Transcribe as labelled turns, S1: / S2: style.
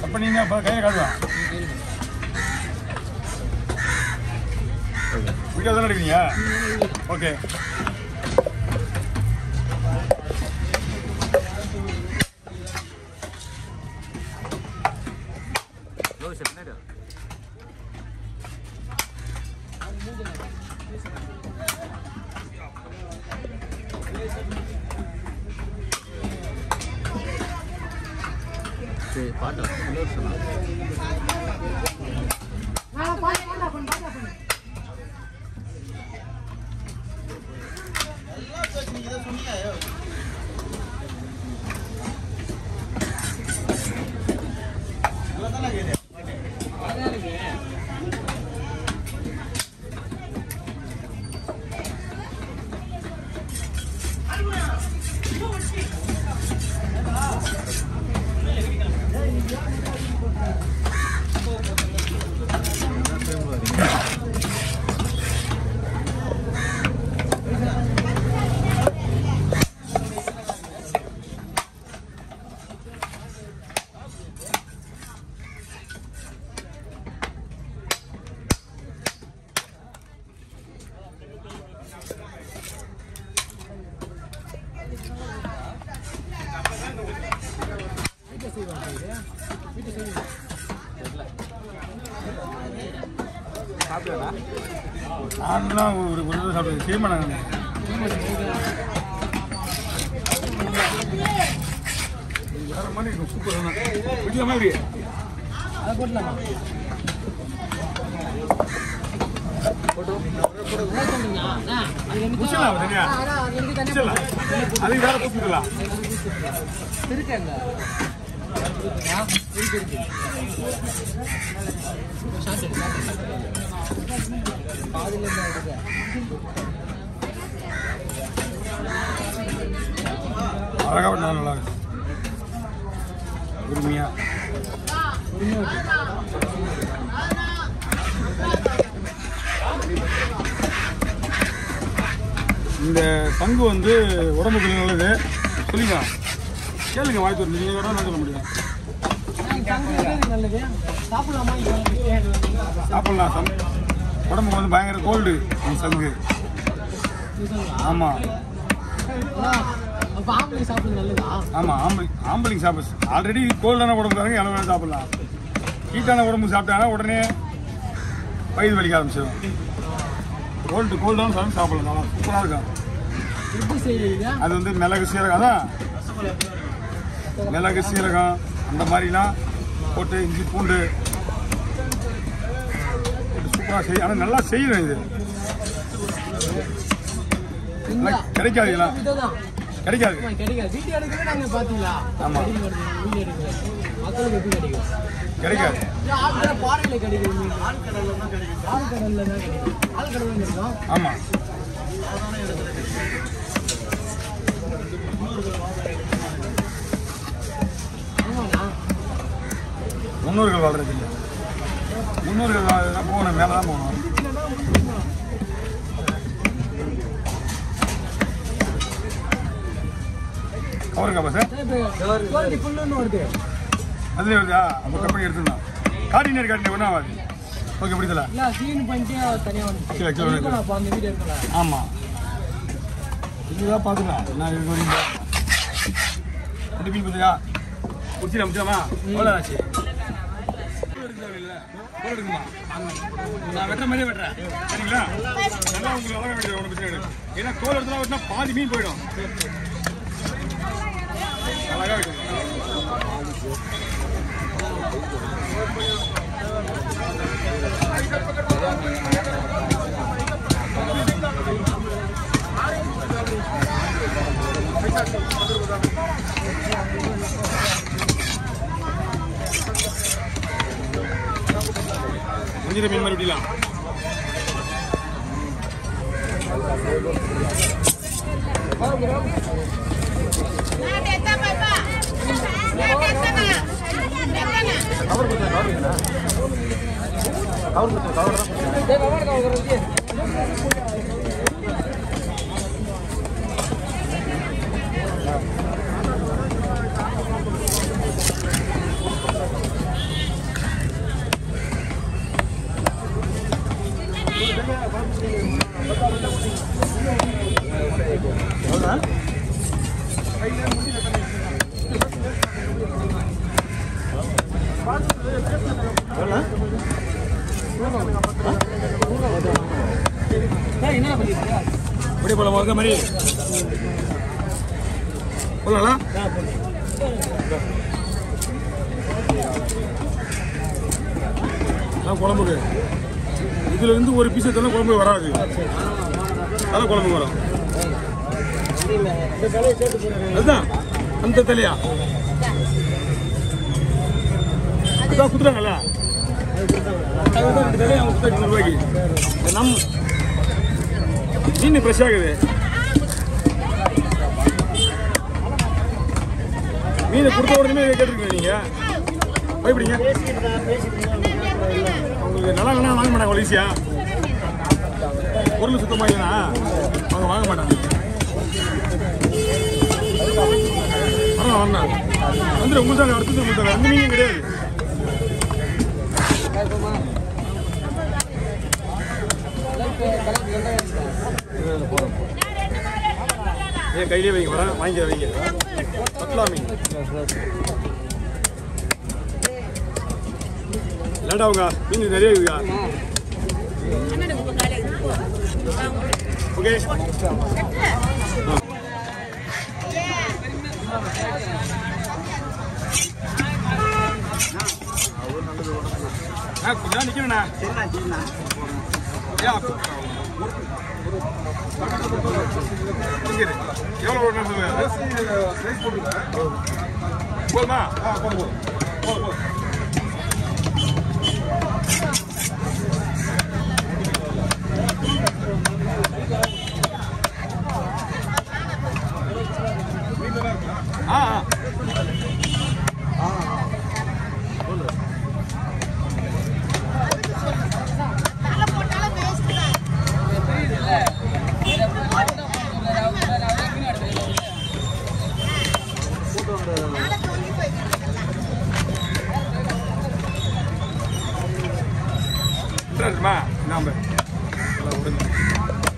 S1: அப்போ நீங்கள் கையை காட்டுவேன். வீடியோ தானே எடுக்கிறீங்க? ஓகே.
S2: பாட்டு நான்லாம் ஒரு தடவை சாப்பிடுவேன். செய்ய மாட்டாங்க. வேற மாதிரி இருக்கும். சூப்பர் தான். வீட்டில் மாதிரி அதை போட்டலாமா? முடிச்சிடலாம் தனியா. அதுக்கு வேற கூப்பிடலாம். இருக்காங்க அழகா நல்லா இருக்கு. உரிமையா இந்த பங்கு வந்து உடம்புக்கு நல்லது. சொல்லுங்க, கேளுங்க. வாய்ப்பு இருக்கு. நீங்கள் வேணா சொல்ல முடியும். சாப்பிடலாம். உடம்புக்கு வந்து பயங்கர கோல்டு சங்கு. ஆமாம் ஆமாம். ஆம்பளைங்க சாப்பிடு. ஆல்ரெடி கோல்டான உடம்புக்காரங்க எவ்வளோ வேணும் சாப்பிடலாம். ஹீட்டான உடம்பு சாப்பிட்டாங்கன்னா உடனே வயிறு வலிக்க ஆரம்பிச்சிடும். கோல்டான சாப்பிடலாம். நல்லா சூப்பராக இருக்கும். அது வந்து மிளகு சீரகம் தான். மிளகு சீரகம் அந்த மாதிரிலாம் போட்டு இஞ்சி பூண்டு சூப்பராக செய்யும். ஆனால் நல்லா செய்யணும். இது கிடைக்காதுங்களா? கிடைக்காது. ஆமாம் கிடைக்காது. ஆமாம் முன்னோர்கள் வாழ்றது இல்லை. முன்னோர்கள் வாழ்றதுனா போகணும், மேலே தான் போகணும். கவருங்கப்பா சார். அதுலேயே வருதா? அப்போ கம்பெனி எடுத்துருந்தான். கார்டினேட் ஒன்றும் ஆகாது. ஓகே பிடிக்கல. ஆமாம் இதுதான் பார்த்துக்கலாம். நான் இது வரீங்க ரெண்டு மீன் பார்த்தியா? குடிச்சிடா முடிச்சாமா? எவ்வளோ ஆச்சு? இருக்குமா? நான் வெட்டுற மாதிரியே வெட்டுறேன். சரிங்களா? நல்லா உங்களுக்கு அழகாக வெட்டுறேன். ஒன்றும் பிரச்சனை இல்லை. ஏன்னா தோல் எடுத்துலாம் வெட்டினா பாதி மீன் போயிடும். அழகாக வெட்டுங்க. கொஞ்சம் மீன் மாதிரி விடலாம். இப்படி போல இருக்க மாதிரி போடலாம். குழம்புக்கு இதுல இருந்து ஒரு பீஸ் எடுத்தாலும் குழம்பு வராது. அதான் குழம்பு வரும். அதுதான் அந்த தலையா அதான் குத்துறாங்கல்ல. அதுதான் 2 தலையை அவங்க குத்த 200 ரூபாய்க்கு. நம் மீன் ஃப்ரெஷ் ஆகுது. மீனை கொடுத்த உடனே கேட்டுருக்கீங்க நீங்க பயப்படிங்க. உங்களுக்கு நல்லா வேணா வாங்க மாட்டாங்க. அவ்வளோ ஈஸியா பொருள் சுத்தமாக இல்லைனா அவங்க வாங்க மாட்டாங்க. வரணும் வந்துடு. உங்களுக்கு அடுத்தது உங்களுக்கு எந்த மீனும் கிடையாது. ஏன் கையிலே வைங்க. வர வாங்கிக்க வைங்க. பத்தலா மீன் இல்லாண்டா அவங்க மீன் நிறைய இருக்குதா? ஓகே கொஞ்சம் நிற்கணுண்ணா. எவ்வளோ போதுமா? நாம